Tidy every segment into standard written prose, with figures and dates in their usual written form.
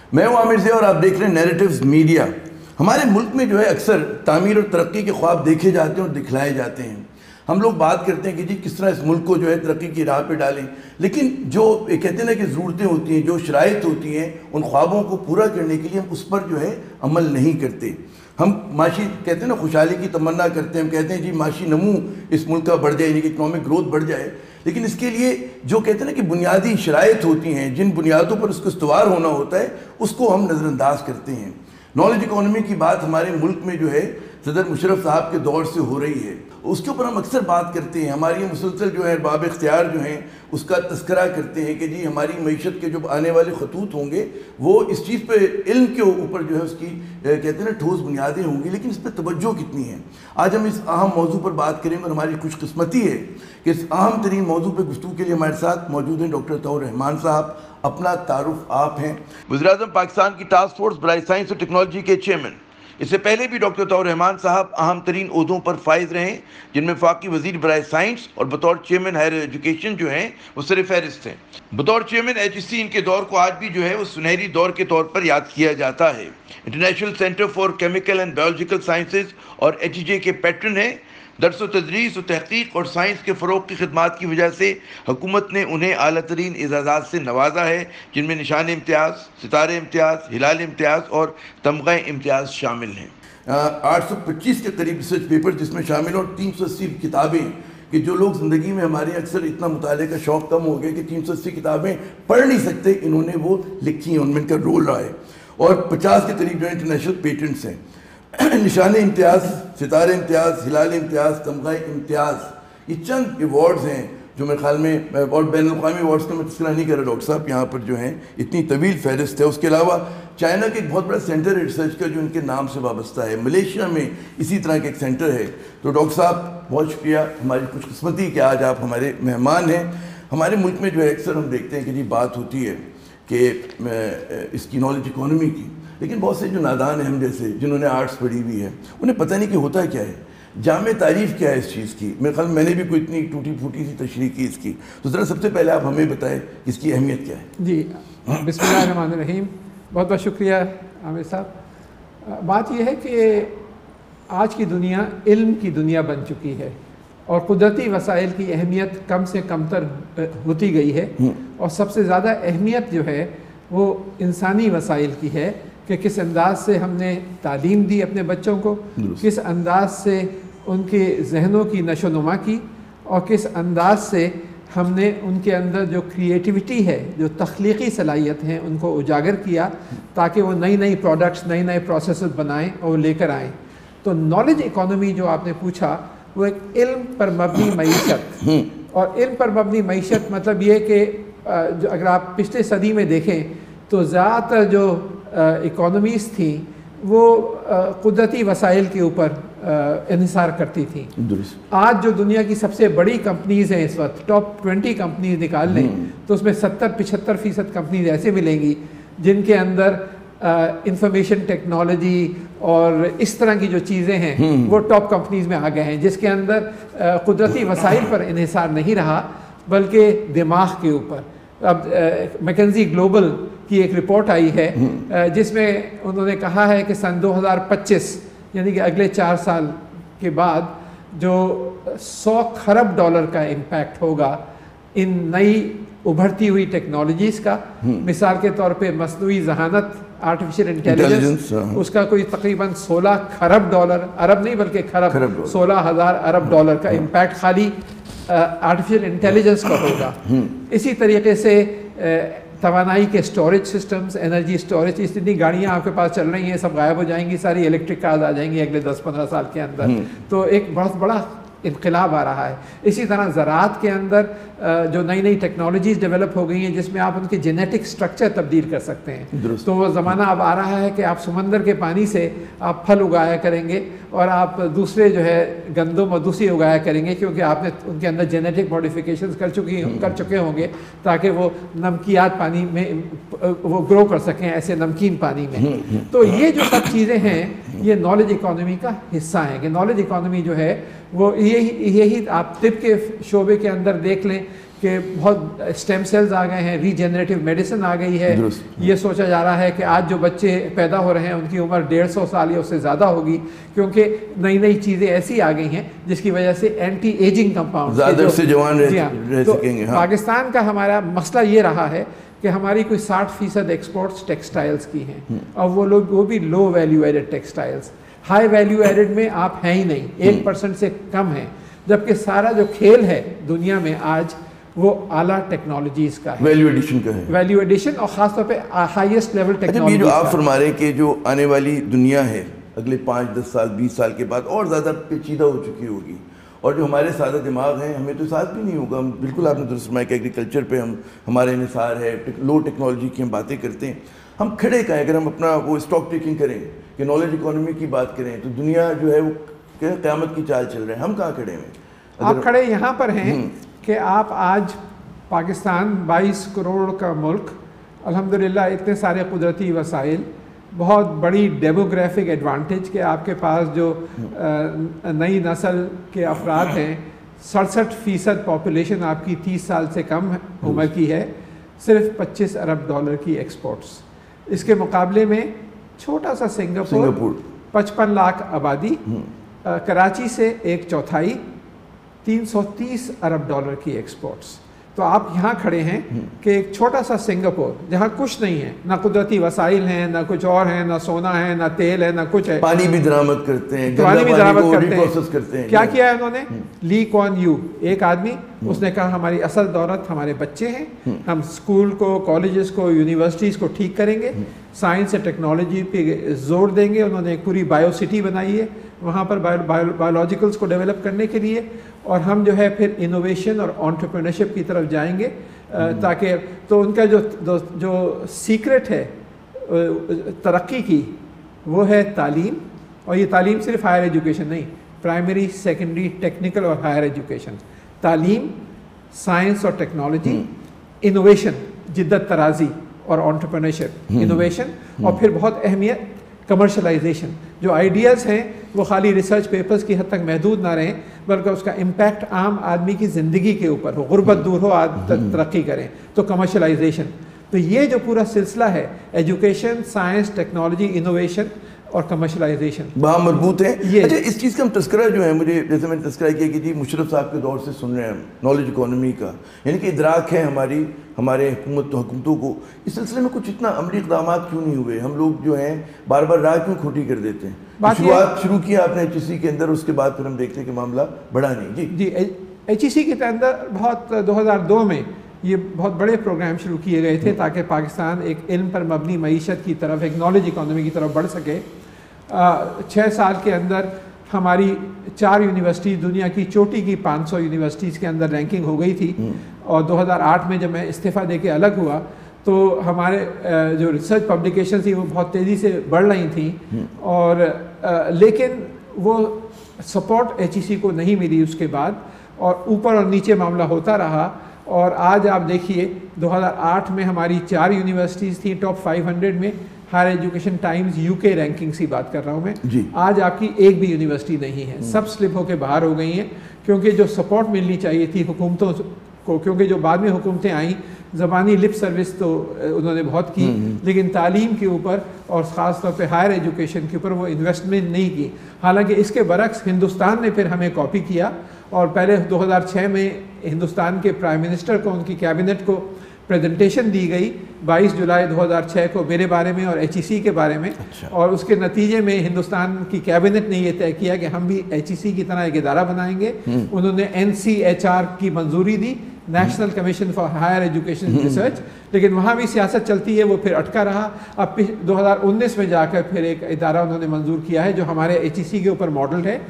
मैं हूं आमिर से और आप देख रहे हैं नैरेटिव्स मीडिया। हमारे मुल्क में जो है अक्सर तामीर और तरक्की के ख्वाब देखे जाते हैं और दिखलाए जाते हैं। हम लोग बात करते हैं कि जी किस तरह इस मुल्क को जो है तरक्की की राह पे डालें, लेकिन जो कहते हैं ना कि ज़रूरतें होती हैं, जो शराइत होती हैं, उन ख्वाबों को पूरा करने के लिए हम उस पर जो है अमल नहीं करते। हम माशी कहते हैं ना खुशहाली की तमन्ना करते हैं, हम कहते हैं जी माशी नमू इस मुल्क का बढ़ जाए, यानी कि इकनॉमिक ग्रोथ बढ़ जाए, लेकिन इसके लिए जो कहते हैं ना कि बुनियादी शराइत होती हैं, जिन बुनियादों पर उसको इस्तवार होना होता है, उसको हम नज़रअंदाज करते हैं। नॉलेज इकॉनमी की बात हमारे मुल्क में जो है सदर मुशर्रफ साहब के दौर से हो रही है, उसके ऊपर हम अक्सर बात करते हैं। हमारी मुसलसल जो है बाब इख्तियार जो हैं उसका तस्करा करते हैं कि जी हमारी मईशत के जो आने वाले खतूत होंगे वो इस चीज़ पे इल्म के ऊपर जो है उसकी कहते हैं ना ठोस बुनियादें होंगी, लेकिन इस पर तवज्जो कितनी है। आज हम इस अहम मौजू पर बात करेंगे और हमारी खुशकिस्मती है कि इस अहम तरीन मौजू पर गुफ्तगू के लिए हमारे साथ मौजूद हैं डॉक्टर तौर रहमान साहब। अपना तारुफ आप हैं वज़ीर-ए-आज़म पाकिस्तान की टास्क फोर्स बराए साइंस और टेक्नोलॉजी के चेयरमैन। इससे पहले भी डॉक्टर तौर रहमान साहब अहम तरीन ओहदों पर फाइज रहे, जिनमें वफाकी वज़ीर बराए साइंस और बतौर चेयरमैन हायर एजुकेशन जो हैं वो सिर फहरिस्त हैं। बतौर चेयरमैन HEC इनके दौर को आज भी जो है वो सुनहरी दौर के तौर पर याद किया जाता है। International centre for chemical and biological sciences और HEJ के पैट्रन हैं। दरस व तदरीस व तहकीक और साइंस के फ़रोग़ की खिदमात की वजह से हुकूमत ने उन्हें आला तरीन एजाज़ात से नवाजा है, जिनमें निशान इम्तियाज़, सितारे इम्तियाज़, हिलाल इम्तियाज़ और तमग़ा इम्तियाज़ शामिल हैं। 825 के करीब रिसर्च पेपर जिसमें शामिल और 380 किताबें, कि जो लोग ज़िंदगी में हमारे अक्सर इतना मुताले का शौक़ कम हो गया कि 380 किताबें पढ़ नहीं सकते, इन्होंने वो लिखी हैं, उनमें इनका रोल रहा है। और 50 के करीब जो इंटरनेशनल पेटेंट्स हैं। निशान इम्तियाज़, सितारे इम्तियाज़, हिलाल इम्तियाज़, तमग़ा इम्तियाज़, ये चंद अवार्ड्स हैं जो मेरे ख्याल में, और बैनुल-अक़वामी अवार्ड्स का मैं तस्करा नहीं कर रहा डॉक्टर साहब, यहाँ पर जो हैं इतनी तवील फहरिस्त है। उसके अलावा चाइना के एक बहुत बड़ा सेंटर है रिसर्च का जो इनके नाम से वाबस्ता है, मलेशिया में इसी तरह का एक सेंटर है। तो डॉक्टर साहब बहुत शुक्रिया, हमारी खुशकिस्मती कि आज आप हमारे मेहमान हैं। हमारे मुल्क में जो है अक्सर हम देखते हैं कि जी बात होती है कि इसकी नॉलेज इकॉनमी की, लेकिन बहुत से जो नादान हैं हम जैसे, जिन्होंने आर्ट्स पढ़ी हुई है, उन्हें पता नहीं कि होता क्या है, जामे तारीफ़ क्या है इस चीज़ की। मेरे ख्याल मैंने भी कोई इतनी टूटी फूटी सी तशरीह की इसकी, तो ज़रा सबसे पहले आप हमें बताएं इसकी अहमियत क्या है। जी, बिस्मिल्लाहिर्रहमानिर्रहीम। बहुत बहुत शुक्रिया आमिर साहब। बात यह है कि आज की दुनिया इल्म की दुनिया बन चुकी है और कुदरती वसाइल की अहमियत कम से कमतर होती गई है, और सबसे ज़्यादा अहमियत जो है वो इंसानी वसाइल की है कि किस अंदाज से हमने तालीम दी अपने बच्चों को, किस अंदाज से उनके जहनों की नशोनुमा की, और किस अंदाज से हमने उनके अंदर जो क्रिएटिविटी है, जो तख्लीकी सलाहियत हैं, उनको उजागर किया ताकि वो नई नई प्रोडक्ट्स, नए नए प्रोसेस बनाएं और लेकर आएँ। तो नॉलेज इकॉनमी जो आपने पूछा, वो एक इल्म पर मबनी मईशत, और इल्म पर मबनी मईशत मतलब ये कि जो अगर आप पिछले सदी में देखें तो ज़्यादातर जो इकॉनमीज़ थी वो कुदरती वसाइल के ऊपर इन्हिसार करती थी। आज जो दुनिया की सबसे बड़ी कंपनीज़ हैं, इस वक्त टॉप 20 कंपनीज निकाल लें तो उसमें 70-75% कंपनीज ऐसे मिलेंगी जिनके अंदर इंफॉर्मेशन टेक्नोलॉजी और इस तरह की जो चीज़ें हैं वो टॉप कंपनीज में आ गए हैं, जिसके अंदर कुदरती वसाइल पर इन्हिसार नहीं रहा बल्कि दिमाग के ऊपर। अब मैकेंजी ग्लोबल की एक रिपोर्ट आई है जिसमें उन्होंने कहा है कि सन 2025 यानी कि अगले 4 साल के बाद जो $100 खरब का इम्पैक्ट होगा इन नई उभरती हुई टेक्नोलॉजीज़ का। मिसाल के तौर पे मसनूई जहानत, आर्टिफिशियल इंटेलिजेंस, उसका कोई तकरीबन $16 खरब, अरब नहीं बल्कि खरब, 16,000 अरब डॉलर का इम्पैक्ट खाली आर्टिफिशियल इंटेलिजेंस का होगा। इसी तरीके से तवानाई के स्टोरेज सिस्टम्स, एनर्जी स्टोरेज, इतनी गाड़ियाँ आपके पास चल रही हैं, सब गायब हो जाएंगी, सारी इलेक्ट्रिक कार्स आ जाएंगी अगले 10-15 साल के अंदर। तो एक बहुत बड़ा इनकलाब आ रहा है। इसी तरह ज़राअत के अंदर जो नई नई टेक्नोलॉजीज़ डेवलप हो गई हैं जिसमें आप उनके जेनेटिक स्ट्रक्चर तब्दील कर सकते हैं। तो वो ज़माना अब आ रहा है कि आप समंदर के पानी से आप फल उगाया करेंगे और आप दूसरे जो है गंदम और दूसरी उगाया करेंगे, क्योंकि आपने उनके अंदर जेनेटिक मॉडिफिकेशंस कर चुके होंगे ताकि वो नमकियात पानी में वो ग्रो कर सकें, ऐसे नमकीन पानी में। तो ये जो सब चीज़ें हैं ये नॉलेज इकॉनमी का हिस्सा हैं कि नॉलेज इकॉनमी जो है वो यही आप तिब के शोबे के अंदर देख लें कि बहुत स्टेम सेल्स आ गए हैं, रीजेनरेटिव मेडिसिन आ गई है। ये सोचा जा रहा है कि आज जो बच्चे पैदा हो रहे हैं उनकी उम्र 150 साल या उससे ज़्यादा होगी, क्योंकि नई नई चीज़ें ऐसी आ गई हैं जिसकी वजह से एंटी एजिंग कंपाउंड ज़्यादा से जवान रह सकेंगे। हाँ। पाकिस्तान का हमारा मसला ये रहा है कि हमारी कोई 60% एक्सपोर्ट्स टेक्सटाइल्स की हैं, और वो भी low value added textiles. High value added में आप हैं ही नहीं, 1% से कम है, जबकि सारा जो खेल है दुनिया में आज वो आला टेक्नोलॉजीज का है, वैल्यू एडिशन का है, वैल्यू एडिशन, और खासतौर पे हाईएस्ट लेवल टेक्नोलॉजी। ये जो आप फरमा रहे हैं कि जो आने वाली दुनिया है अगले 5-10 साल 20 साल के बाद और ज़्यादा पेचीदा हो चुकी होगी, और जो हमारे सादा दिमाग हैं हमें तो साथ भी नहीं होगा। हम बिल्कुल, आपने दुरुस्त फरमाया कि एग्रीकल्चर पे हमारे निसार है, लो टेक्नोलॉजी की हम बातें करते हैं, हम खड़े कहें। अगर हम अपना वो स्टॉक टेकिंग करें कि नॉलेज इकोनॉमी की बात करें तो दुनिया जो है वो क़यामत की चाल चल रहे हैं, हम कहाँ खड़े हैं? आप खड़े यहाँ पर हैं कि आप आज पाकिस्तान 22 करोड़ का मुल्क, अल्हम्दुलिल्लाह इतने सारे कुदरती वसाइल, बहुत बड़ी डेमोग्राफिक एडवांटेज कि आपके पास जो नई नस्ल के अफराद हैं, 67% पॉपुलेशन आपकी 30 साल से कम उम्र की है, सिर्फ $25 अरब की एक्सपोर्ट्स। इसके मुकाबले में छोटा सा सिंगापुर 55 लाख आबादी, कराची से 1/4, $330 अरब की एक्सपोर्ट्स। तो आप यहाँ खड़े हैं कि एक छोटा सा सिंगापुर जहाँ कुछ नहीं है, ना कुदरती वसाइल हैं, ना कुछ और है, ना सोना है, ना तेल है, ना कुछ है, पानी भी दरामद करते हैं, पानी भी दरामद करते हैं। क्या किया है उन्होंने? ली कुआन यू, एक आदमी, उसने कहा हमारी असल दौलत हमारे बच्चे हैं, हम स्कूल को, कॉलेजेस को, यूनिवर्सिटीज़ को ठीक करेंगे, साइंस और टेक्नोलॉजी पे जोर देंगे। उन्होंने एक पूरी बायो सिटी बनाई है वहाँ पर बायोलॉजिकल्स को डेवलप करने के लिए, और हम जो है फिर इनोवेशन और एंटरप्रेन्योरशिप की तरफ जाएंगे, ताकि तो उनका जो सीक्रेट है तरक्की की वो है तालीम। और ये तालीम सिर्फ हायर एजुकेशन नहीं, प्राइमरी, सेकेंडरी, टेक्निकल और हायर एजुकेशन, तालीम, साइंस और टेक्नोलॉजी, इनोवेशन, जिद्दत तराजी और एंटरप्रेन्योरशिप, इनोवेशन, और फिर बहुत अहमियत कमर्शलाइजेशन। जो आइडियाज़ हैं वो खाली रिसर्च पेपर्स की हद तक महदूद ना रहें, बल्कि उसका इम्पैक्ट आम आदमी की ज़िंदगी के ऊपर हो, गुर्बत दूर हो, तरक्की करें, तो कमर्शलाइजेशन। तो ये जो पूरा सिलसिला है, एजुकेशन, साइंस, टेक्नोलॉजी, इनोवेशन और कमर्शलाइजेशन, वहाँ मजबूत है। अच्छा, इस चीज़ का हम तस्करा जो है, मुझे जैसे मैंने तस्करा किया कि जी मुशर्रफ साहब के दौर से सुन रहे हैं नॉलेज इकोनॉमी का, यानी कि इदराक है हमारे हुकूमतों को, इस सिलसिले में कुछ इतना अमली इक़दाम क्यों नहीं हुए? हम लोग जो हैं बार बार राह क्यों खोटी कर देते हैं? शुरुआत शुरू किया आपने HEC के अंदर, उसके बाद फिर हम देखते हैं कि मामला बढ़ा नहीं। जी HEC के अंदर बहुत 2002 में ये बहुत बड़े प्रोग्राम शुरू किए गए थे ताकि पाकिस्तान एक इल्म पर मबनी मईशत की तरफ, एक नॉलेज इकोनॉमी की तरफ बढ़ सके। 6 साल के अंदर हमारी 4 यूनिवर्सिटी दुनिया की चोटी की 500 यूनिवर्सिटीज़ के अंदर रैंकिंग हो गई थी, और 2008 में जब मैं इस्तीफ़ा दे के अलग हुआ तो हमारे जो रिसर्च पब्लिकेशन थी वो बहुत तेज़ी से बढ़ रही थी, और लेकिन वो सपोर्ट HEC को नहीं मिली उसके बाद, और ऊपर और नीचे मामला होता रहा। और आज आप देखिए 2008 में हमारी 4 यूनिवर्सिटीज़ थी टॉप 500 में, higher education times UK ranking की बात कर रहा हूँ मैं, आज आपकी एक भी यूनिवर्सिटी नहीं है, सब स्लिप होकर बाहर हो गई हैं, क्योंकि जो सपोर्ट मिलनी चाहिए थी हुकूमतों को, क्योंकि जो बाद में हुकूमतें आईं ज़बानी लिप सर्विस तो उन्होंने बहुत की, लेकिन तालीम के ऊपर और ख़ास तौर पे हायर एजुकेशन के ऊपर वो इन्वेस्टमेंट नहीं की। हालांकि इसके बरक्स हिंदुस्तान ने फिर हमें कॉपी किया, और पहले 2006 में हिंदुस्तान के प्राइम मिनिस्टर को, उनकी कैबिनेट को प्रेजेंटेशन दी गई 22 जुलाई 2006 को मेरे बारे में और HEC के बारे में। अच्छा। और उसके नतीजे में हिंदुस्तान की कैबिनेट ने ये तय किया कि हम भी HEC की तरह एक इदारा बनाएंगे। उन्होंने NCHR की मंजूरी दी, national commission for higher education research, लेकिन वहाँ भी सियासत चलती है, वो फिर अटका रहा। अब 2019 में जाकर फिर एक इदारा उन्होंने मंजूर किया है जो हमारे HEC के ऊपर मॉडल है,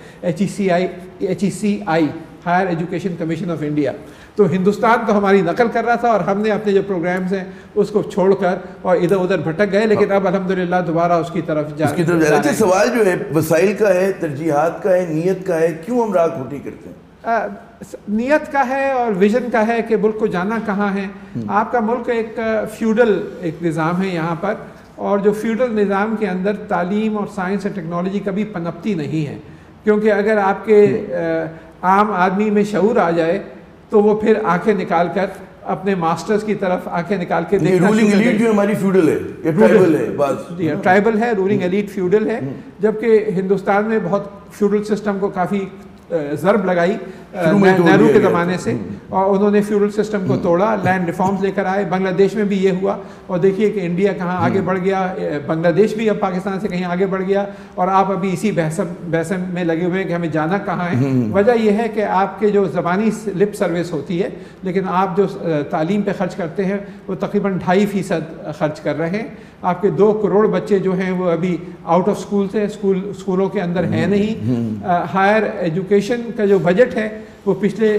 HECI, higher education commission of India. तो हिंदुस्तान तो हमारी नकल कर रहा था, और हमने अपने जो प्रोग्राम्स हैं उसको छोड़कर और इधर उधर भटक गए, लेकिन अब अल्हम्दुलिल्लाह दोबारा उसकी तरफ जा रहे हैं। अच्छा, सवाल जो है वसाइल का है, तरजीहात का है, नीयत का है, क्यों हम राह खोटी करते हैं? नीयत का है और विजन का है कि मुल्क को जाना कहाँ है। आपका मुल्क एक फ्यूडल एक निज़ाम है यहाँ पर, और जो फ्यूडल निज़ाम के अंदर तालीम और साइंस और टेक्नोलॉजी कभी पनपती नहीं है, क्योंकि अगर आपके आम आदमी में शऊर आ जाए तो वो फिर आंखें निकाल कर अपने मास्टर्स की तरफ आंखें निकाल के देखना। रूलिंग एलीट जो हमारी फ्यूडल है या ट्राइबल है, बस ट्राइबल है, रूलिंग एलीट फ्यूडल है, जबकि हिंदुस्तान में बहुत फ्यूडल सिस्टम को काफ़ी ज़रब लगाई नेहरू के ज़माने से, और उन्होंने फ्यूडल सिस्टम को तोड़ा, लैंड रिफॉर्म्स लेकर आए। बांग्लादेश में भी ये हुआ, और देखिए कि इंडिया कहाँ आगे बढ़ गया, बांग्लादेश भी अब पाकिस्तान से कहीं आगे बढ़ गया, और आप अभी इसी बहस में लगे हुए हैं कि हमें जाना कहाँ है। वजह यह है कि आपके जो ज़बानी लिप सर्विस होती है, लेकिन आप जो तालीम पे खर्च करते हैं वो तकरीबन 2.5% खर्च कर रहे हैं। आपके 2 करोड़ बच्चे जो हैं वो अभी आउट ऑफ स्कूल से, स्कूलों के अंदर हैं नहीं। हायर एजुकेशन का जो बजट है वो पिछले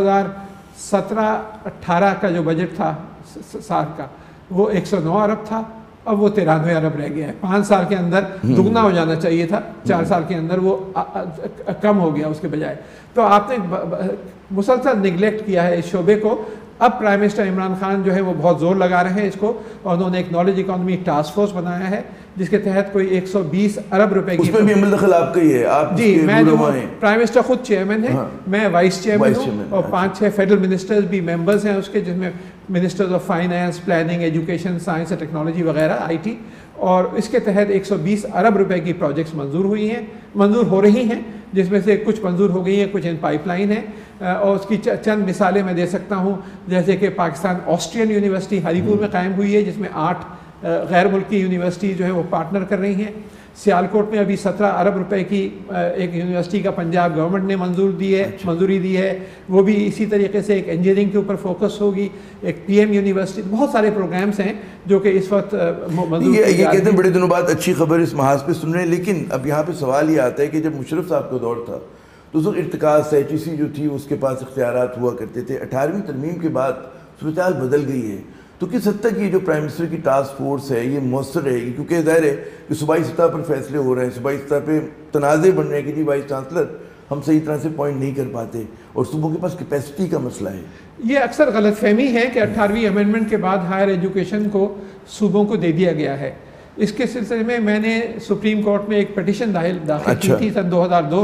2017-18 का जो बजट था साल का, वो 109 अरब था, अब वो 93 अरब रह गया है। 5 साल के अंदर दुगना हो जाना चाहिए था, 4 साल के अंदर वो कम हो गया उसके बजाय। तो आपने मुसलसल निगलेक्ट किया है इस शोबे को। अब प्राइम मिनिस्टर इमरान खान जो है वो बहुत जोर लगा रहे हैं इसको, और उन्होंने एक नॉलेज इकोनॉमी टास्क फोर्स बनाया है जिसके तहत कोई 120 अरब रुपए की, उसमें भी अमल दखल आपका ही है। आप जी, मैं जो प्राइम मिनिस्टर खुद चेयरमैन है, मैं वाइस चेयरमैन हूँ, और 5-6 फेडरल मिनिस्टर्स भी मेंबर्स हैं उसके, जिसमें ministers of finance, planning, education, science and technology वगैरह, IT, और इसके तहत 120 अरब रुपए की प्रोजेक्ट्स मंजूर हो रही हैं, जिसमें से कुछ मंजूर हो गई हैं, कुछ इन पाइपलाइन है। और उसकी चंद मिसालें मैं दे सकता हूँ, जैसे कि पाकिस्तान ऑस्ट्रियन यूनिवर्सिटी हरीपुर में कायम हुई है, जिसमें 8 गैर मुल्की यूनिवर्सिटी जो है वो पार्टनर कर रही हैं। सियालकोट में अभी 17 अरब रुपए की एक यूनिवर्सिटी का पंजाब गवर्नमेंट ने मंजूरी दी है, वो भी इसी तरीके से एक इंजीनियरिंग के ऊपर फोकस होगी। एक PM यूनिवर्सिटी, बहुत सारे प्रोग्राम्स हैं जो कि इस वक्त ये कहते हैं बड़े दिनों बाद अच्छी खबर इस महाज पे सुन रहे हैं। लेकिन अब यहाँ पे सवाल ये आता है कि जब मुशर्रफ साहब का दौर था तो उस वक्त इर्तिकाज़ HEC जो थी उसके पास इख्तियारात हुआ करते थे। 18वीं तरमीम के बाद सूरत बदल गई है, तो किस हद तक ये जो प्राइम मिनिस्टर की टास्क फोर्स है ये मौसर रहेगी? क्योंकि ज़ाहिर है कि सूबाई सतह पर फैसले हो रहे हैं, सूबाई सतह पे तनाज़े बन रहे हैं कि जी वाइस चांसलर हम सही तरह से पॉइंट नहीं कर पाते, और सूबों के पास कैपेसिटी का मसला है। ये अक्सर गलतफहमी है कि 18वीं अमेंडमेंट के बाद हायर एजुकेशन को सूबों को दे दिया गया है। इसके सिलसिले में मैंने सुप्रीम कोर्ट में एक पिटीशन दाखिल की थी सन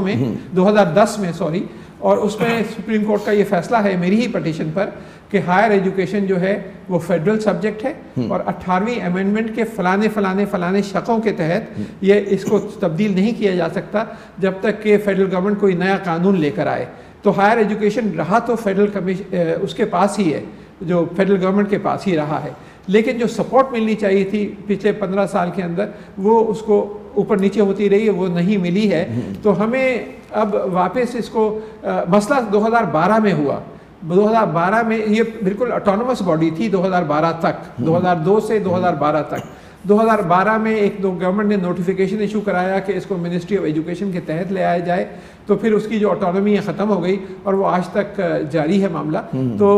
2010 में सॉरी, और उसमें सुप्रीम कोर्ट का ये फैसला है मेरी ही पिटीशन पर कि हायर एजुकेशन जो है वो फेडरल सब्जेक्ट है, और 18वीं अमेंडमेंट के फलाने शकों के तहत ये इसको तब्दील नहीं किया जा सकता जब तक कि फेडरल गवर्नमेंट कोई नया कानून लेकर आए। तो हायर एजुकेशन रहा तो फेडरल उसके पास ही है, जो फेडरल गवर्नमेंट के पास ही रहा है, लेकिन जो सपोर्ट मिलनी चाहिए थी पिछले 15 साल के अंदर वो उसको ऊपर नीचे होती रही है, वो नहीं मिली है। तो हमें अब वापस इसको मसला 2012 में हुआ। 2012 में ये बिल्कुल ऑटोनोमस बॉडी थी 2012 तक, 2002 से 2012 तक। 2012 में एक गवर्नमेंट ने नोटिफिकेशन इशू कराया कि इसको मिनिस्ट्री ऑफ एजुकेशन के तहत ले आया जाए, तो फिर उसकी जो ऑटोनॉमी है ख़त्म हो गई और वो आज तक जारी है मामला। तो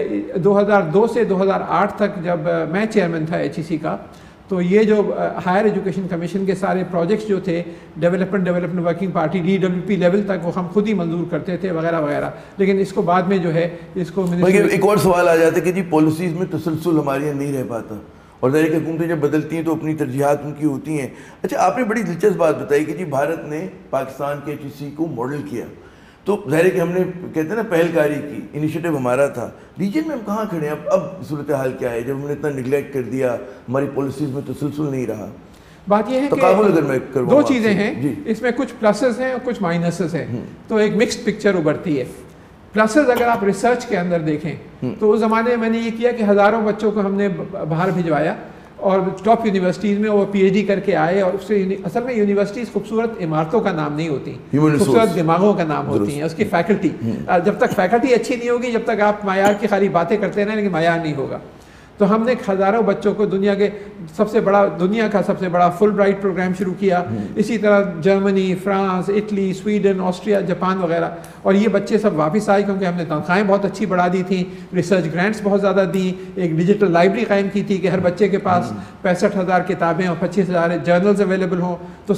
2002 से 2008 तक जब मैं चेयरमैन था HEC का, तो ये जो हायर एजुकेशन कमीशन के सारे प्रोजेक्ट्स जो थे development working party DWP level तक वो हम खुद ही मंजूर करते थे वगैरह वगैरह। लेकिन इसको बाद में जो है इसको एक और सवाल आ जाता है कि जी पॉलिसीज़ में तसलसल हमारे यहाँ नहीं रह पाता, और ज़ाहिर है हुकूमतें जब बदलती हैं तो अपनी तरजीहात उनकी होती हैं। अच्छा, आपने बड़ी दिलचस्प बात बताई कि जी भारत ने पाकिस्तान के HEC को मॉडल किया, तो ज़ाहिर है कि हमने कहते हैं ना पहलकारी की, इनिशिएटिव हमारा था। रीजन में हम कहाँ खड़े हैं अब सूरत हाल क्या है जब हमने इतना निगलेक्ट कर दिया, हमारी पॉलिसीज़ में तसलसल नहीं रहा? बात यह है कि अगर मैं 2 चीज़ें हैं इसमें, कुछ प्लसेस हैं और कुछ माइनसेस हैं, तो एक मिक्स्ड पिक्चर उभरती है। प्लसेस अगर आप रिसर्च के अंदर देखें तो उस ज़माने में मैंने ये किया कि हज़ारों बच्चों को हमने बाहर भिजवाया और टॉप यूनिवर्सिटीज़ में वो PhD करके आए, और उससे असल में यूनिवर्सिटीज़ खूबसूरत इमारतों का नाम नहीं होती, खूबसूरत दिमागों का नाम होती हैं, उसकी फैकल्टी। जब तक फैकल्टी अच्छी नहीं होगी, जब तक आप मायार की खाली बातें करते रहें लेकिन मायार नहीं होगा। तो हमने हज़ारों बच्चों को दुनिया का सबसे बड़ा फुल ब्राइट प्रोग्राम शुरू किया। इसी तरह Germany, France, Italy, Sweden, Austria, Japan वगैरह, और ये बच्चे सब वापस आए क्योंकि हमने तनख्वाहें बहुत अच्छी बढ़ा दी थी, रिसर्च ग्रांट्स बहुत ज़्यादा दी, एक डिजिटल लाइब्रेरी कायम की थी कि हर बच्चे के पास 65,000 किताबें और 25,000 जर्नल्स अवेलेबल हों। तो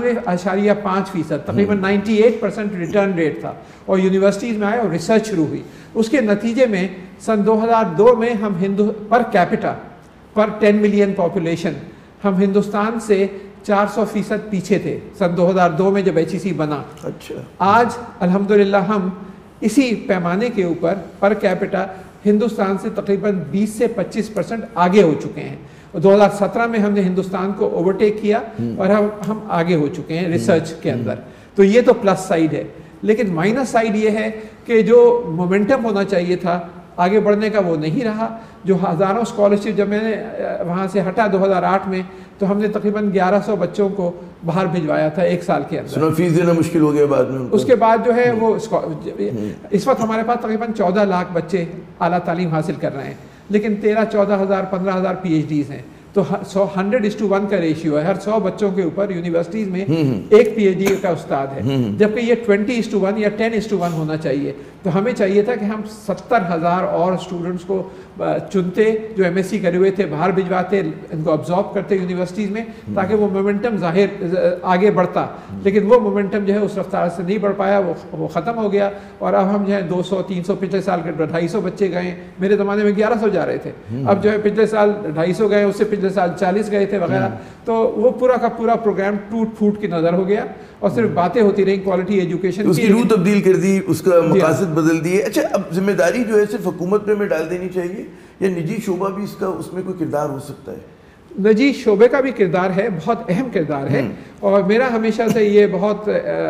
97.5%, तकरीबन 98% रिटर्न रेट था, और यूनिवर्सिटीज़ में आए और रिसर्च शुरू हुई। उसके नतीजे में सन 2002 में हम पर कैपिटा पर 10 मिलियन पॉपुलेशन हम हिंदुस्तान से 400% पीछे थे सन 2002 में जब HEC बना। अच्छा, आज अल्हम्दुलिल्लाह हम इसी पैमाने के ऊपर पर कैपिटा हिंदुस्तान से तकरीबन 20 से 25% आगे हो चुके हैं। 2017 में हमने हिंदुस्तान को ओवरटेक किया और हम आगे हो चुके हैं रिसर्च के अंदर। तो ये तो प्लस साइड है, लेकिन माइनस साइड ये है कि जो मोमेंटम होना चाहिए था आगे बढ़ने का वो नहीं रहा। जो हज़ारों स्कॉलरशिप, जब मैंने वहाँ से हटा 2008 में, तो हमने तकरीबन 1100 बच्चों को बाहर भिजवाया था एक साल के अंदर। फीस देना मुश्किल हो गया बाद में उनको। उसके बाद जो है वो इस वक्त हमारे पास तकरीबन 14 लाख बच्चे आला तालीम हासिल कर रहे हैं, लेकिन 13-14 हज़ार 15 हज़ार PhDs हैं। तो 100:1 का रेशियो है, हर 100 बच्चों के ऊपर यूनिवर्सिटीज़ में एक PhD का उस्ताद है, जबकि ये 20:1 या 10:1 होना चाहिए। तो हमें चाहिए था कि हम 70,000 और स्टूडेंट्स को चुनते जो MSc करे हुए थे, बाहर भिजवाते, इनको अब्जॉर्ब करते यूनिवर्सिटीज़ में, ताकि वो मोमेंटम ज़ाहिर आगे बढ़ता। लेकिन वो मोमेंटम जो है उस रफ्तार से नहीं बढ़ पाया, वो ख़त्म हो गया। और अब हम जो है 200-300, पिछले साल के 250 बच्चे गए, मेरे ज़माने में 1100 जा रहे थे, अब जो है पिछले साल 250 गए, उससे पिछले साल 40 गए थे वगैरह। तो वो पूरा का पूरा प्रोग्राम टूट फूट की नज़र हो गया और सिर्फ बातें होती रही क्वालिटी एजुकेशन उसकी रूह तब्दील कर दी, उसका मकासद बदल दिए। अच्छा, अब जिम्मेदारी जो है सिर्फ हुकूमत में डाल देनी चाहिए या निजी शोबा भी इसका उसमें कोई किरदार हो सकता है? निजी शोबे का भी किरदार है, बहुत अहम किरदार है। और मेरा हमेशा से ये बहुत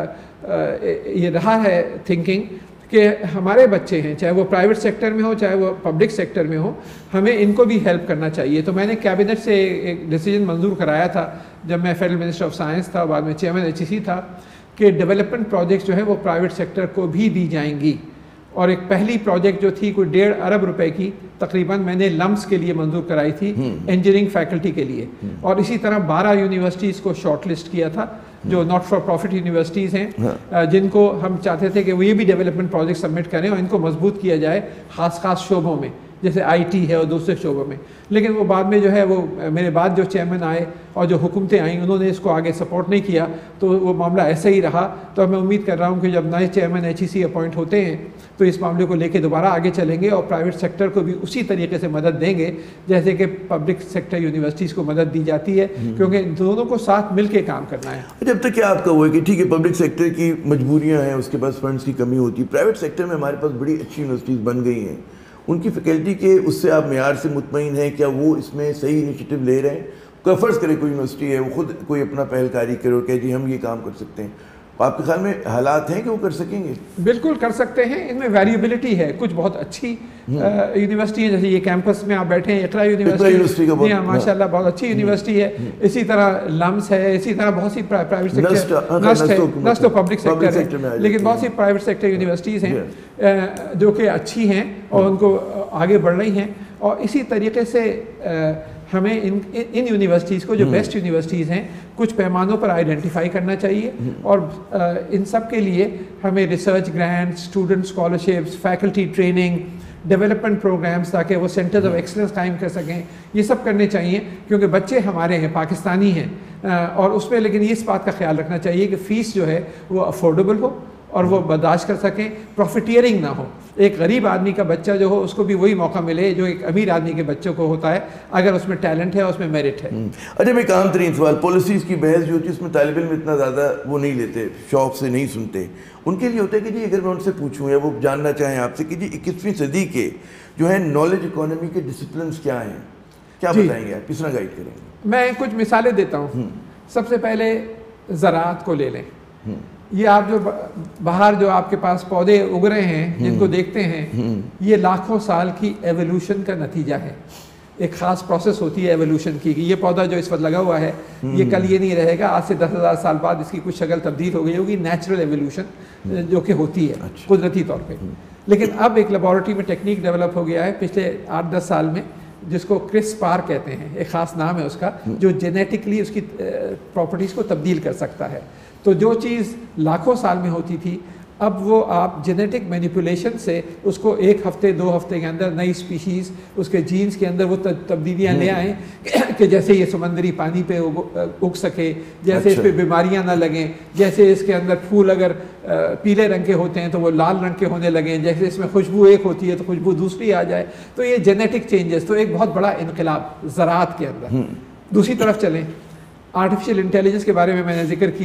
ये रहा है थिंकिंग कि हमारे बच्चे हैं, चाहे वो प्राइवेट सेक्टर में हो चाहे वो पब्लिक सेक्टर में हो, हमें इनको भी हेल्प करना चाहिए। तो मैंने कैबिनेट से एक डिसीजन मंजूर कराया था जब मैं फेडरल मिनिस्टर ऑफ साइंस था, बाद में चेयरमैन HEC था, कि डेवलपमेंट प्रोजेक्ट्स जो है वो प्राइवेट सेक्टर को भी दी जाएंगी। और एक पहली प्रोजेक्ट जो थी कोई 1.5 अरब रुपए की तकरीबन मैंने लम्स के लिए मंजूर कराई थी इंजीनियरिंग फैकल्टी के लिए। और इसी तरह 12 यूनिवर्सिटीज़ को शॉर्टलिस्ट किया था जो नॉट फॉर प्रॉफिट यूनिवर्सिटीज़ हैं, जिनको हम चाहते थे कि वो ये भी डेवलपमेंट प्रोजेक्ट सबमिट करें और इनको मजबूत किया जाए ख़ास शोबों में, जैसे IT है और दूसरे शोबों में। लेकिन वो बाद में जो है वो मेरे बाद जो चेयरमैन आए और जो हुकूमतें आईं उन्होंने इसको आगे सपोर्ट नहीं किया, तो वो मामला ऐसा ही रहा। तो मैं उम्मीद कर रहा हूँ कि जब नए चेयरमैन HEC अपॉइंट होते हैं तो इस मामले को लेके दोबारा आगे चलेंगे और प्राइवेट सेक्टर को भी उसी तरीके से मदद देंगे जैसे कि पब्लिक सेक्टर यूनिवर्सिटीज़ को मदद दी जाती है, क्योंकि दोनों को साथ मिल के काम करना है। जब तक क्या आपका वो है कि ठीक है पब्लिक सेक्टर की मजबूरियाँ हैं, उसके पास फंड्स की कमी होती है, प्राइवेट सेक्टर में हमारे पास बड़ी अच्छी यूनिवर्सिटीज़ बन गई हैं, उनकी फैकल्टी के उससे आप मेयार से मुतमईन हैं? क्या वो इसमें सही इनिशिएटिव ले रहे हैं? कोई फ़र्ज़ करे कोई यूनिवर्सिटी है वो खुद कोई अपना पहलकारी करे और कहे जी हम ये काम कर सकते हैं, आपके ख्याल में हालात हैं कि वो कर सकेंगे? बिल्कुल कर सकते हैं, इनमें वेरिएबिलिटी है। कुछ बहुत अच्छी यूनिवर्सिटी है, जैसे ये कैंपस में आप बैठे हैं इकरा यूनिवर्सिटी का माशाल्लाह बहुत अच्छी यूनिवर्सिटी है। इसी तरह लम्स है, इसी तरह बहुत सी प्राइवेट सेक्टर, नस्ट तो पब्लिक सेक्टर है, लेकिन बहुत सी प्राइवेट सेक्टर यूनिवर्सिटीज़ हैं जो कि अच्छी हैं और उनको आगे बढ़ रही हैं। और इसी तरीके से हमें इन यूनिवर्सिटीज़ को जो बेस्ट यूनिवर्सिटीज़ हैं कुछ पैमानों पर आइडेंटिफाई करना चाहिए और इन सब के लिए हमें research grant, student scholarships, faculty training, development programmes, ताकि वो सेंटर्स ऑफ एक्सलेंस कायम कर सकें, ये सब करने चाहिए। क्योंकि बच्चे हमारे हैं, पाकिस्तानी हैं, और उसमें लेकिन इस बात का ख्याल रखना चाहिए कि फ़ीस जो है वो अफोर्डेबल हो और वो बर्दाश्त कर सकें, प्रॉफिटियरिंग ना हो। एक गरीब आदमी का बच्चा जो हो उसको भी वही मौका मिले जो एक अमीर आदमी के बच्चों को होता है, अगर उसमें टैलेंट है, उसमें मेरिट है। अच्छा, मैं एक आम तरीन सवाल, पॉलिसीज़ की बहस जो होती है उसमें तालिब इल्म इतना ज़्यादा वो नहीं लेते, शौक़ से नहीं सुनते। उनके लिए होता है कि जी अगर मैं उनसे पूछूँ या वो जानना चाहें आपसे कि जी 21वीं सदी के जो है नॉलेज इकोनॉमी के डिसिप्लिन क्या हैं, क्या बताएंगे आप, किस तरह गाइड करेंगे? मैं कुछ मिसालें देता हूँ। सबसे पहले ज़राअत को ले लें। ये आप जो बाहर जो आपके पास पौधे उग रहे हैं जिनको देखते हैं, ये लाखों साल की एवोल्यूशन का नतीजा है। एक ख़ास प्रोसेस होती है एवोल्यूशन की कि ये पौधा जो इस वक्त लगा हुआ है ये कल ये नहीं रहेगा, आज से 10,000 साल बाद इसकी कुछ शक्ल तब्दील हो गई होगी। नेचुरल एवोल्यूशन जो कि होती है कुदरती तौर पे। लेकिन अब एक लेबॉरेटरी में टेक्निक डेवलप हो गया है पिछले 8-10 साल में, जिसको क्रिस्पार कहते हैं, एक ख़ास नाम है उसका, जो जेनेटिकली उसकी प्रॉपर्टीज़ को तब्दील कर सकता है। तो जो चीज़ लाखों साल में होती थी, अब वो आप जेनेटिक मैनिपुलेशन से उसको 1 हफ्ते 2 हफ्ते के अंदर नई स्पीशीज़ उसके जीन्स के अंदर वो तब्दीलियाँ ले आएँ कि जैसे ये समंदरी पानी पे उग सके, जैसे इस पे बीमारियाँ ना लगें, जैसे इसके अंदर फूल अगर पीले रंग के होते हैं तो वो लाल रंग के होने लगें, जैसे इसमें खुशबू एक होती है तो खुशबू दूसरी आ जाए। तो ये जेनेटिक चेंजेस तो एक बहुत बड़ा इनकलाब ज़राअत के अंदर। दूसरी तरफ चलें, आर्टिफिशियल इंटेलिजेंस के बारे में मैंने जिक्र किया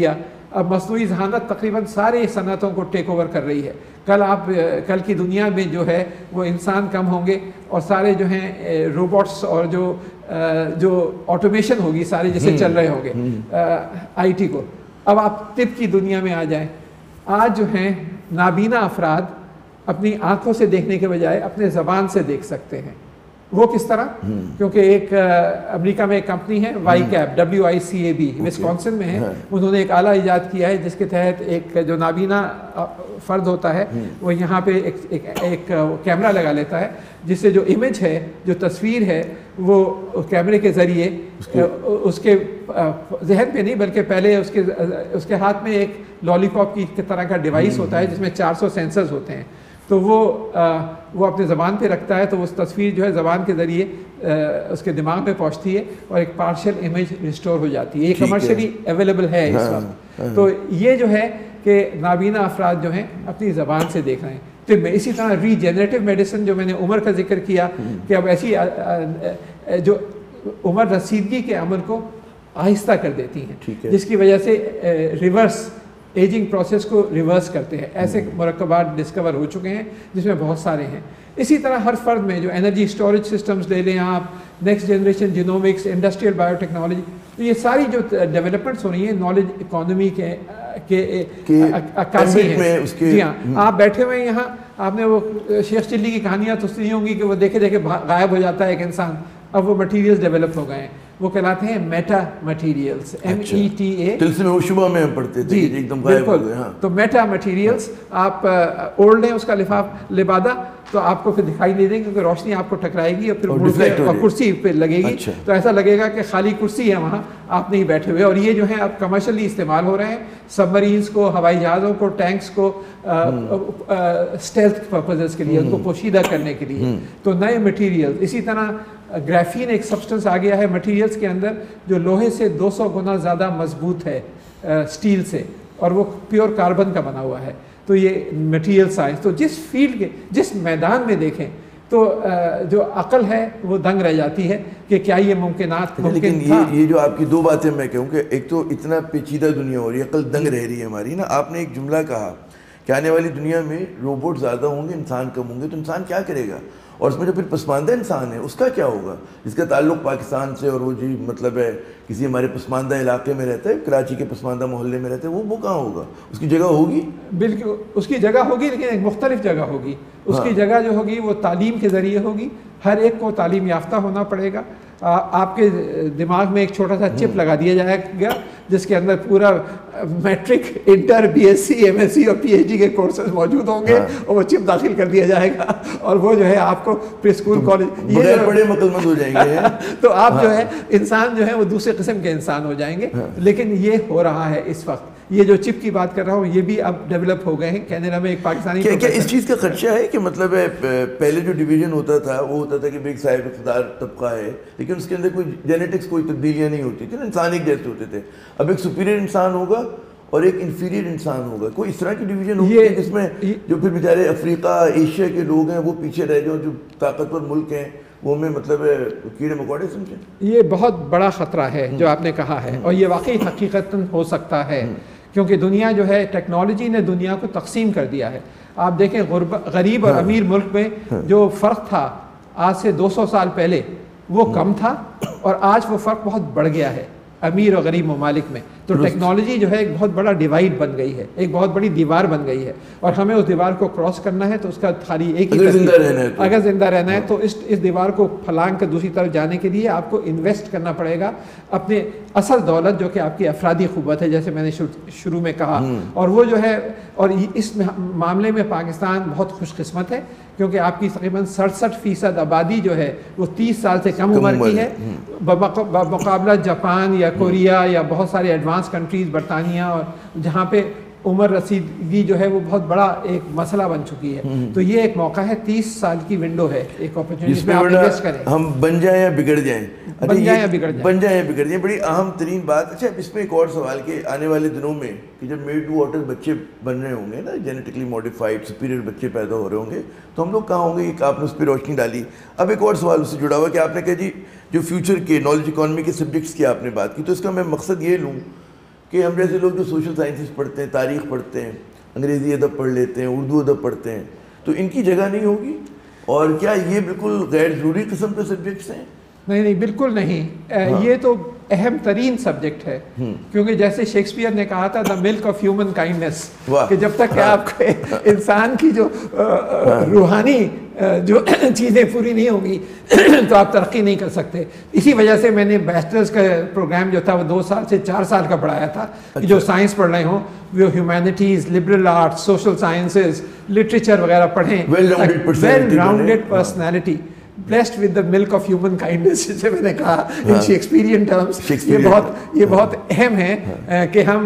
अब मसनूई ज़हानत तकरीबन सारे सनतों को टेक ओवर कर रही है। कल की दुनिया में जो है वो इंसान कम होंगे और सारे जो हैं रोबोट्स और जो ऑटोमेशन होगी सारे जैसे चल रहे होंगे IT को। अब आप तिब की दुनिया में आ जाएं, आज जो हैं नाबीना अफराद अपनी आंखों से देखने के बजाय अपने ज़बान से देख सकते हैं। वो किस तरह? क्योंकि एक अमेरिका में एक कंपनी है YCAB WICAB विस्कॉन्सिन में है। उन्होंने एक आला इजाद किया है जिसके तहत एक जो नाबीना फ़र्द होता है वो यहाँ पे एक कैमरा लगा लेता है, जिससे जो इमेज है, जो तस्वीर है, वो कैमरे के ज़रिए उसके जहन पे नहीं बल्कि पहले उसके हाथ में एक लॉलीपॉप की तरह का डिवाइस होता है जिसमें 400 सेंसर्स होते हैं। तो वो अपने ज़बान पे रखता है, तो उस तस्वीर जो है ज़बान के ज़रिए उसके दिमाग में पहुंचती है और एक पार्शियल इमेज रिस्टोर हो जाती है। ये कमर्शियली अवेलेबल है इस वक्त। तो ये जो है कि नाबीना अफराद जो हैं अपनी ज़बान से देख रहे हैं। तो इसी तरह रीजेनरेटिव मेडिसिन जो मैंने उम्र का जिक्र किया कि अब ऐसी जो उम्र रसीदगी के अमल को आहिस्ता कर देती हैं, जिसकी वजह से रिवर्स एजिंग प्रोसेस को रिवर्स करते हैं। ऐसे मुरक्कबात डिस्कवर हो चुके हैं जिसमें बहुत सारे हैं। इसी तरह हर फर्द में जो एनर्जी स्टोरेज सिस्टम्स ले लें आप, next generation genomics, industrial biotechnology, तो ये सारी जो डेवलपमेंट्स हो रही हैं नॉलेज इकोनॉमी के अक्कासी हैं। जी हाँ, आप बैठे हुए हैं यहाँ, आपने वो शेख चिल्ली की कहानियाँ तो सुनी होंगी कि वो देखे देखे गायब हो जाता है एक इंसान। अब वो मटेरियल्स डेवलप हो गए हैं, वो कहलाते हैं मेटा मटेरियल्स, META। तिल्स्म-ए-शुबा में हम पढ़ते थे कि एकदम गायब हो गए। हाँ। तो मेटा मटेरियल्स आप ओढ़ लें उसका लिबादा तो आपको फिर दिखाई नहीं देंगे क्योंकि रोशनी आपको टकराएगी और फिर और कुर्सी पे लगेगी। तो ऐसा लगेगा कि खाली कुर्सी है, वहाँ आप नहीं बैठे हुए। और ये जो है अब कमर्शियली इस्तेमाल हो रहे हैं, सबमरीन्स को, हवाई जहाज़ों को, टैंक्स को स्टेल्थ पर्पसेस के लिए, उनको पोशीदा करने के लिए। तो नए मटीरियल, इसी तरह ग्राफीन एक सब्सटेंस आ गया है मटेरियल्स के अंदर जो लोहे से 200 गुना ज़्यादा मजबूत है स्टील से, और वो प्योर कार्बन का बना हुआ है। तो ये मटेरियल साइंस, तो जिस फील्ड के जिस मैदान में देखें तो जो अकल है वो दंग रह जाती है कि क्या ये मुमकिनात लेकिन ये जो आपकी दो बातें मैं कहूँ कि एक तो इतना पेचीदा दुनिया हो रही है, अकल दंग रह रही है हमारी ना। आपने एक जुमला कहा कि आने वाली दुनिया में रोबोट ज़्यादा होंगे, इंसान कम होंगे, तो इंसान क्या करेगा? और उसमें जो फिर पसमानदा इंसान है उसका क्या होगा, जिसका ताल्लुक पाकिस्तान से, और वो जी मतलब है किसी हमारे पसमानदा इलाके में रहता है, कराची के पसमानदा मोहल्ले में रहता है, वो कहाँ होगा? उसकी जगह होगी? बिल्कुल उसकी जगह होगी, लेकिन एक मुख्तलिफ जगह होगी। उसकी जगह जो होगी वो तालीम के ज़रिए होगी। हर एक को तालीम याफ्ता होना पड़ेगा। आपके दिमाग में एक छोटा सा चिप लगा दिया जाएगा जिसके अंदर पूरा मैट्रिक, इंटर, BSc, MSc और PhD के कोर्सेज मौजूद होंगे। और वो चिप दाखिल कर दिया जाएगा और वो जो है आपको प्री स्कूल, कॉलेज, ये बड़े मकलमंद हो जाएंगे। तो आप जो है इंसान जो है वो दूसरे किस्म के इंसान हो जाएंगे। लेकिन ये हो रहा है इस वक्त। ये जो चिप की बात कर रहा हूँ ये भी अब डेवलप हो गए हैं। कनाडा में एक पाकिस्तानी क्या इस चीज़ का खर्चा है कि मतलब है पहले जो डिवीजन होता था वो होता था कि भाई साहिब इक़्तिदार तबका है, लेकिन उसके अंदर कोई जेनेटिक्स, कोई तब्दीलियाँ नहीं होती थी ना, इंसान एक जैसे होते थे। अब एक सुपीरियर इंसान होगा और एक इंफीरियर इंसान होगा। कोई इस तरह की डिवीजन होगी जिसमें जो फिर बेचारे अफ्रीका, एशिया के लोग हैं वो पीछे रह जाओ, जो ताकतवर मुल्क हैं वो में मतलब कीड़े मकोड़े समझे। ये बहुत बड़ा ख़तरा है जो आपने कहा है, और ये वाकई हकीकतन हो सकता है क्योंकि दुनिया जो है, टेक्नोलॉजी ने दुनिया को तकसीम कर दिया है। आप देखें गरीब और अमीर मुल्क में जो फ़र्क था आज से 200 साल पहले वो कम था, और आज वो फ़र्क बहुत बढ़ गया है अमीर और गरीब ममालिक में। तो टेक्नोलॉजी जो है एक बहुत बड़ा डिवाइड बन गई है, एक बहुत बड़ी दीवार बन गई है, और हमें उस दीवार को क्रॉस करना है। तो उसका खाली एक ही, अगर जिंदा रहना है तो इस दीवार को फलांग कर दूसरी तरफ जाने के लिए आपको इन्वेस्ट करना पड़ेगा अपने असल दौलत जो कि आपकी अफरादी क़ुव्वत है, जैसे मैंने शुरू में कहा। और वो जो है, और इस मामले में पाकिस्तान बहुत खुशकिस्मत है क्योंकि आपकी तकरीबन 67% आबादी जो है वो 30 साल से कम उम्र की है, बमुकाबला जापान या कोरिया या बहुत सारे एडवांस कंट्रीज़, बरतानिया, और जहाँ पे उम्र रसीदगी जो है वो बहुत बड़ा एक मसला बन चुकी है। तो ये एक मौका है, 30 साल की विंडो है, एक अपॉर्चुनिटी में आप इन्वेस्ट करें। हम बन जाएं या बिगड़ जाएं, बन जाएं या बिगड़ जाएं, बन जाएं या बिगड़ जाएं, बड़ी अहम तरीन बात। अच्छा, इसमें एक और सवाल कि आने वाले दिनों में कि जब मेड टू ऑर्डर बच्चे बन रहे होंगे ना, जेनेटिकली मॉडिफाइड सुपीरियर बच्चे पैदा हो रहे होंगे, तो हम लोग कहाँ होंगे? एक आपने उस पर रोशनी डाली। अब एक और सवाल उससे जुड़ा हुआ कि आपने कहा जी जो फ्यूचर के नॉलेज इकॉनमी के सब्जेक्ट्स की आपने बात की, तो इसका मैं मकसद ये लूँ कि हम जैसे लोग जो सोशल साइंसेस पढ़ते हैं, तारीख़ पढ़ते हैं, अंग्रेज़ी अदब पढ़ लेते हैं, उर्दू अदब पढ़ते हैं, तो इनकी जगह नहीं होगी? और क्या ये बिल्कुल गैर ज़रूरी किस्म के सब्जेक्ट्स हैं? नहीं, बिल्कुल नहीं। ये तो अहम तरीन सब्जेक्ट है, क्योंकि जैसे शेक्सपियर ने कहा था, the milk of human kindness, कि जब तक कि आपके इंसान की जो रूहानी जो चीज़ें पूरी नहीं होंगी तो आप तरक्की नहीं कर सकते। इसी वजह से मैंने बैचलर्स का प्रोग्राम जो था वो 2 साल से 4 साल का बढ़ाया था। कि जो साइंस पढ़ रहे हों, वो humanities, liberal arts, social sciences, literature वगैरह पढ़ें। Well rounded personality, blessed with the milk of human kindness, जिसे मैंने कहा इन शेक्सपियरियन टर्म्स। ये बहुत अहम है कि हम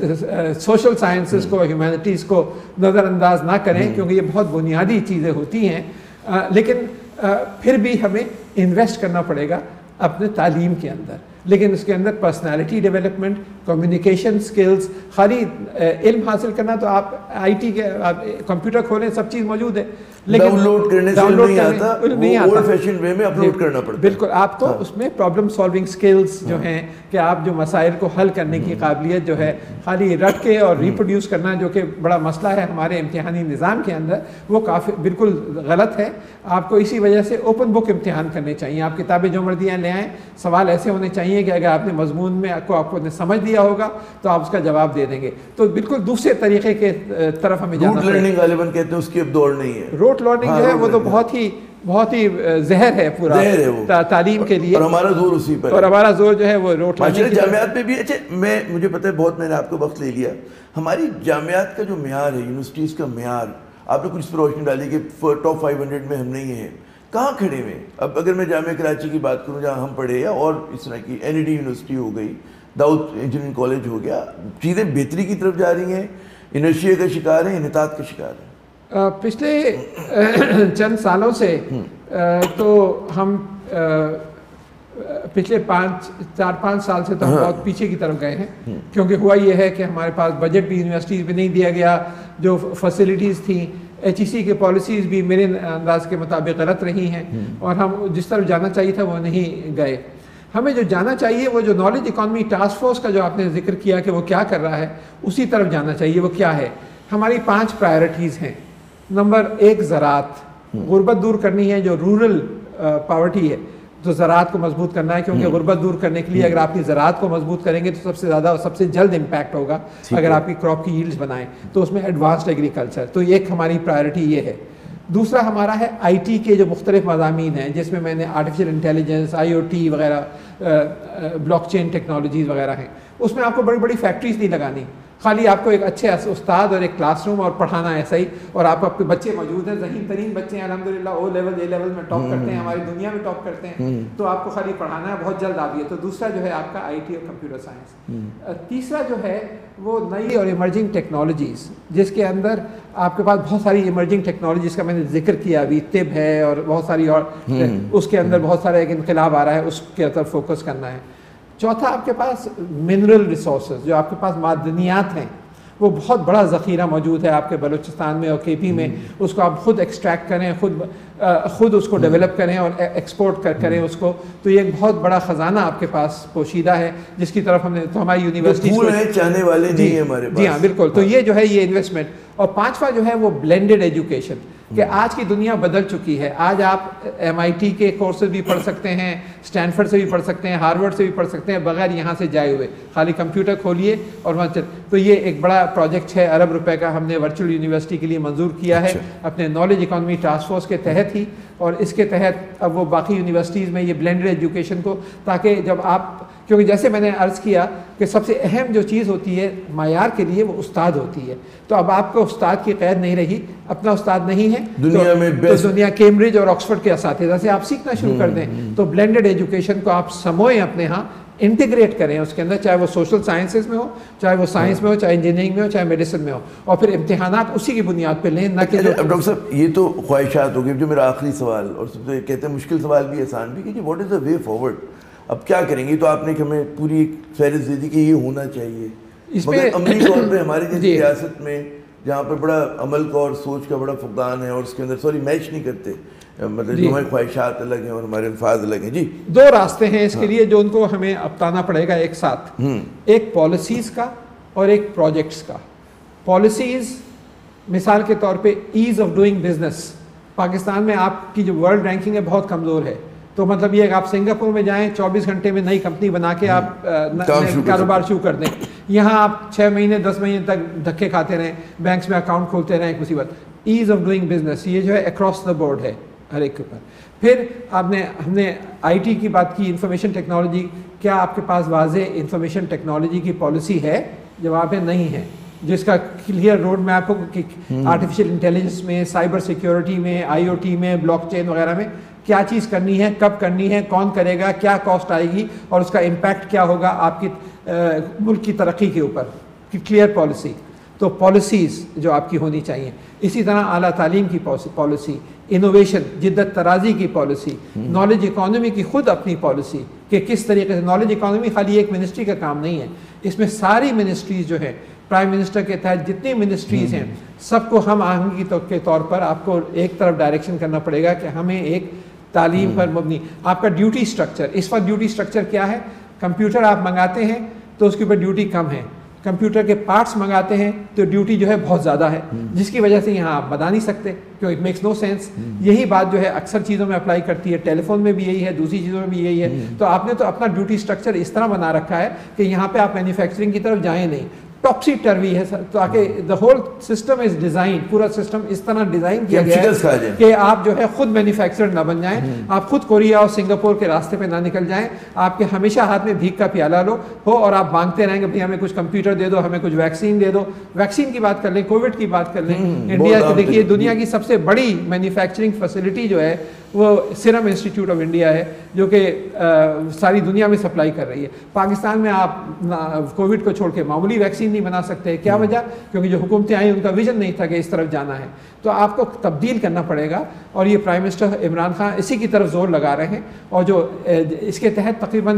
सोशल साइंसेस को, ह्यूमैनिटीज़ को नज़रअंदाज ना करें, क्योंकि ये बहुत बुनियादी चीज़ें होती हैं। लेकिन फिर भी हमें इन्वेस्ट करना पड़ेगा अपने तालीम के अंदर, लेकिन उसके अंदर पर्सनालिटी डेवलपमेंट, कम्युनिकेशन स्किल्स, खाली इल्म हासिल करना तो आप आईटी के कंप्यूटर खोलें, सब चीज़ मौजूद है, लेकिन डाउनलोड करने से नहीं आता, ओल्ड फैशन वे में अपलोड करना पड़ता है। बिल्कुल, आपको उसमें प्रॉब्लम सॉल्विंग स्किल्स जो हैं, कि आप जो मसाइल को हल करने की काबिलियत जो है, खाली रट के और रिप्रोड्यूस करना, जो कि बड़ा मसला है हमारे इम्तिहानी निज़ाम के अंदर, वो काफ़ी बिल्कुल गलत है। आपको इसी वजह से ओपन बुक इम्तिहान करने चाहिए। आप किताबें जो मर्जी ले आएँ, सवाल ऐसे होने चाहिए कि अगर आपने मजमून में आपने समझ लिया होगा तो आप उसका जवाब दे देंगे। तो बिल्कुल दूसरे तरीके के तरफ हमें जाना है। लर्निंग गालिबन कहते हैं, उसकी अब दौड़ नहीं है। रोट लर्निंग जो है वो तो बहुत ही जहर है पूरा तालीम के लिए, और हमारा जोर उसी पर, और हमारा जोर जो है वो रोट लर्निंग। जामियात में भी अच्छा, मुझे पता है बहुत, मैंने आपको वक्त ले लिया। हमारी जामियात का जो म्यार है, यूनिवर्सिटीज़ का म्यार, आपने कुछ रोशनी डाली कि टॉप 500 में हम नहीं हैं। कहाँ खड़े हुए? अब अगर मैं जामिया कराची की बात करूँ, जहाँ हम पढ़े, या और इस तरह की NED यूनिवर्सिटी हो गई, दाऊद इंजीनियरिंग कॉलेज हो गया, चीज़ें बेहतरी की तरफ जा रही हैं, इनर्शिया का शिकार है, इनहतात का शिकार है? पिछले चंद सालों से तो हम पिछले 4-5 साल से तो हम बहुत पीछे की तरफ गए हैं, क्योंकि हुआ ये है कि हमारे पास बजट भी यूनिवर्सिटीज़ में नहीं दिया गया, जो फैसिलिटीज़ थी, HEC के पॉलिसीज़ भी मेरे अंदाज के मुताबिक गलत रही हैं, और हम जिस तरफ जाना चाहिए था वो नहीं गए। हमें जो जाना चाहिए, वो जो नॉलेज इकॉनमी टास्क फोर्स का जो आपने जिक्र किया कि वो क्या कर रहा है, उसी तरफ जाना चाहिए। वो क्या है? हमारी 5 प्रायोरिटीज़ हैं। नंबर 1, ज़राअत, गुर्बत दूर करनी है, जो रूरल पावर्टी है, तो ज़राअत को मजबूत करना है, क्योंकि गुर्बत दूर करने के लिए अगर आपकी ज़राअत को मजबूत करेंगे तो सबसे ज़्यादा और सबसे जल्द इम्पैक्ट होगा। अगर आपकी क्रॉप की यील्ड्स बनाएं तो उसमें एडवांस्ड एग्रीकल्चर, तो एक हमारी प्रायोरिटी ये है। दूसरा हमारा है IT के जो मुख्तलिफ मज़ामीन हैं, जिसमें मैंने आर्टिफिशियल इंटेलिजेंस, IoT वगैरह, ब्लॉकचेन टेक्नोलॉजीज़ वगैरह हैं। उसमें आपको बड़ी बड़ी फैक्ट्रीज नहीं लगानी, खाली आपको एक अच्छे उस्ताद और एक क्लासरूम और पढ़ाना ऐसा ही, और आपके बच्चे मौजूद हैं, ज़हीन तरीन बच्चे हैं अल्हम्दुलिल्लाह, O लेवल A लेवल में टॉप करते हैं, हमारी दुनिया में टॉप करते हैं, तो आपको खाली पढ़ाना है, बहुत जल्द आती है। तो दूसरा जो है आपका IT और कंप्यूटर साइंस। तीसरा जो है वो नई और इमर्जिंग टेक्नोलॉजीज़, जिसके अंदर आपके पास बहुत सारी इमर्जिंग टेक्नोलॉजीज़ का मैंने जिक्र किया अभी, तिब है और बहुत सारी और, उसके अंदर बहुत सारा एक इनकलाब आ रहा है, उसके तरफ फोकस करना है। चौथा, आपके पास मिनरल रिसोर्सेज, जो आपके पास मादनियात हैं, वो बहुत बड़ा ज़ख़ीरा मौजूद है आपके बलूचिस्तान में और KP में। उसको आप खुद एक्सट्रैक्ट करें, खुद उसको डेवलप करें और एक्सपोर्ट करें उसको, तो ये एक बहुत बड़ा ख़जाना आपके पास पोशीदा है, जिसकी तरफ हमने, तो हमारी यूनिवर्सिटी चाहने वाले नहीं है हमारे पास। जी हाँ, बिल्कुल। तो ये जो है ये इन्वेस्टमेंट। और 5वां जो है वो ब्लेंडेड एजुकेशन, कि आज की दुनिया बदल चुकी है। आज आप MIT के कोर्सेज भी पढ़ सकते हैं, स्टैनफोर्ड से भी पढ़ सकते हैं, हार्वर्ड से भी पढ़ सकते हैं, बगैर यहाँ से जाए हुए। खाली कंप्यूटर खोलिए और वहाँ तो ये एक बड़ा प्रोजेक्ट 6 अरब रुपए का हमने वर्चुअल यूनिवर्सिटी के लिए मंजूर किया है, अपने नॉलेज इकॉनमी टास्क फोर्स के तहत ही। और इसके तहत अब वो बाकी यूनिवर्सिटीज़ में ये ब्लेंडेड एजुकेशन को, ताकि जब आप, क्योंकि जैसे मैंने अर्ज़ किया कि सबसे अहम जो चीज़ होती है मायार के लिए, वो उस्ताद होती है। तो अब आपको उस्ताद की क़ैद नहीं रही, अपना उस्ताद नहीं है दुनिया में बेस्ट, तो दुनिया केम्ब्रिज और ऑक्सफोर्ड के असातिज़ा से आप सीखना शुरू कर दें। तो ब्लेंडेड एजुकेशन को आप समोएं, अपने यहाँ इंटीग्रेट करें उसके अंदर, चाहे वो सोशल साइंसेज में हो, चाहे वो साइंस में हो, चाहे इंजीनियरिंग में हो, चाहे मेडिसिन में हो, और फिर इम्तिहानात उसी की बुनियाद पे लें, न कि डॉक्टर साहब ये तो ख्वाहिशात हो गई। जो मेरा आखिरी सवाल, और सबसे कहते हैं मुश्किल सवाल भी, आसान भी, कि what is the way forward? अब क्या करेंगे? तो आपने हमें पूरी फहरिस्त दे दी कि ये होना चाहिए, इसमें अमली तौर पर हमारी जैसी रियासत में, जहाँ पर बड़ा अमल का और सोच का बड़ा फुकदान है, और उसके अंदर मैच नहीं करते, मतलब जो हमारी ख्वाहिशात अलग हैं और हमारे अल्फाज अलग हैं। जी, दो रास्ते हैं इसके लिए जो उनको हमें अपनाना पड़ेगा एक साथ, एक पॉलिसीज़ का और एक प्रोजेक्ट्स का। पॉलिसीज़ मिसाल के तौर पे ease of doing business, Pakistan में आपकी जो वर्ल्ड रैंकिंग है बहुत कमज़ोर है, तो मतलब ये आप सिंगापुर में जाएं 24 घंटे में नई कंपनी बना के आप कारोबार शुरू कर दें, यहाँ आप 6 महीने 10 महीने तक धक्के खाते रहें, बैंक्स में अकाउंट खोलते रहें, एक मुसीबत। ईज़ ऑफ डूइंग बिजनेस ये जो है अक्रॉस द बोर्ड है हर एक के ऊपर। फिर हमने आईटी की बात की, इंफॉर्मेशन टेक्नोलॉजी, क्या आपके पास वाज़ेह इंफॉर्मेशन टेक्नोलॉजी की पॉलिसी है? जवाब है नहीं है, जिसका क्लियर रोड मैप हो कि आर्टिफिशियल इंटेलिजेंस में, साइबर सिक्योरिटी में, आईओटी में, ब्लॉकचेन वगैरह में क्या चीज़ करनी है, कब करनी है, कौन करेगा, क्या कॉस्ट आएगी और उसका इम्पैक्ट क्या होगा आपकी मुल्क की तरक्की के ऊपर, क्लियर पॉलिसी। तो पॉलिसीज़ जो आपकी होनी चाहिए। इसी तरह आला तालीम की पॉलिसी, इनोवेशन, जिद्दत तराजी की पॉलिसी, नॉलेज इकॉनमी की खुद अपनी पॉलिसी कि किस तरीके से। नॉलेज इकॉनमी खाली एक मिनिस्ट्री का काम नहीं है, इसमें सारी मिनिस्ट्रीज़ जो है, प्राइम मिनिस्टर के तहत जितनी मिनिस्ट्रीज़ हैं, सबको हम आहंगी के तौर पर आपको एक तरफ डायरेक्शन करना पड़ेगा कि हमें एक तालीम पर मबनी। आपका ड्यूटी स्ट्रक्चर, इस वक्त ड्यूटी स्ट्रक्चर क्या है? कंप्यूटर आप मंगाते हैं तो उसके ऊपर ड्यूटी कम है, कंप्यूटर के पार्ट्स मंगाते हैं तो ड्यूटी जो है बहुत ज़्यादा है, जिसकी वजह से यहाँ आप बता नहीं सकते क्यों, इट मेक्स नो सेंस। यही बात जो है अक्सर चीज़ों में अप्लाई करती है, टेलीफोन में भी यही है, दूसरी चीज़ों में भी यही है। तो आपने तो अपना ड्यूटी स्ट्रक्चर इस तरह बना रखा है कि यहाँ पे आप मैन्युफैक्चरिंग की तरफ जाएँ नहीं, टॉपसी टर्वी है सर, ताकि the whole system is design, पूरा सिस्टम इस तरह डिज़ाइन किया गया है कि आप जो है खुद मैन्युफैक्चरर ना बन जाएं, आप खुद कोरिया और सिंगापुर के रास्ते पे ना निकल जाएं, आपके हमेशा हाथ में भीख का प्याला लो हो और आप मांगते रहेंगे भाई हमें कुछ कंप्यूटर दे दो, हमें कुछ वैक्सीन दे दो। वैक्सीन की बात कर लें, कोविड की बात कर लें, इंडिया की देखिए दुनिया की सबसे बड़ी मैन्युफैक्चरिंग फैसिलिटी जो है वो सीरम इंस्टीट्यूट ऑफ इंडिया है, जो कि सारी दुनिया में सप्लाई कर रही है। पाकिस्तान में आप कोविड को छोड़ के मामूली वैक्सीन नहीं बना सकते, क्या वजह? क्योंकि जो हुकूमतें आई उनका विजन नहीं था कि इस तरफ जाना है, तो आपको तब्दील करना पड़ेगा। और ये प्राइम मिनिस्टर इमरान खान इसी की तरफ जोर लगा रहे हैं, और जो इसके तहत तकरीबन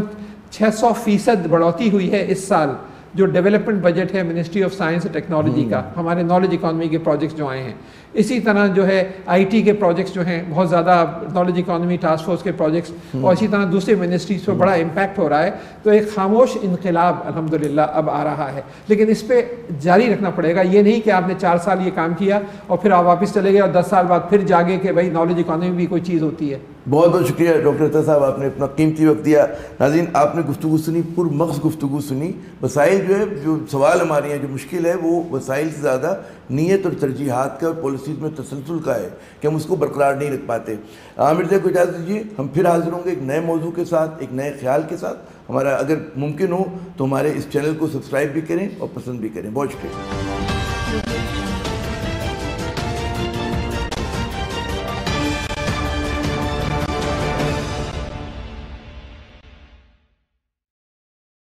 600% बढ़ोतरी हुई है इस साल जो डेवलपमेंट बजट है ministry of science and technology का, हमारे नॉलेज इकॉनमी के प्रोजेक्ट्स जो आए हैं। इसी तरह जो है आईटी के प्रोजेक्ट्स जो हैं बहुत ज़्यादा, नॉलेज इकॉनमी टास्क फोर्स के प्रोजेक्ट्स, और इसी तरह दूसरे मिनिस्ट्रीज पर बड़ा इम्पैक्ट हो रहा है। तो एक खामोश इनकलाब अल्हम्दुलिल्लाह अब आ रहा है, लेकिन इस पर जारी रखना पड़ेगा। ये नहीं कि आपने 4 साल ये काम किया और फिर आप वापस चले गए और 10 साल बाद फिर जागे कि भाई नॉलेज इकॉनमी भी कोई चीज़ होती है। बहुत बहुत शुक्रिया डॉक्टर अता साहब, आपने अपना कीमती वक्त दिया। नाज़रीन, आपने गुफ्तगू सुनी, पुरमग़ज़ गुफ्तगू सुनी। वसाइल जो है, जो सवाल हमारे यहाँ जो मुश्किल है वो वसाइल से ज़्यादा नीयत और तरजीहात का और पॉलिसीज़ में तसलसल का है कि हम उसको बरकरार नहीं रख पाते। आमिर साहब को इजाज़त दीजिए, हम फिर हाजिर होंगे एक नए मौजू के साथ, एक नए ख्याल के साथ। हमारा अगर मुमकिन हो तो हमारे इस चैनल को सब्सक्राइब भी करें और पसंद भी करें। बहुत शुक्रिया।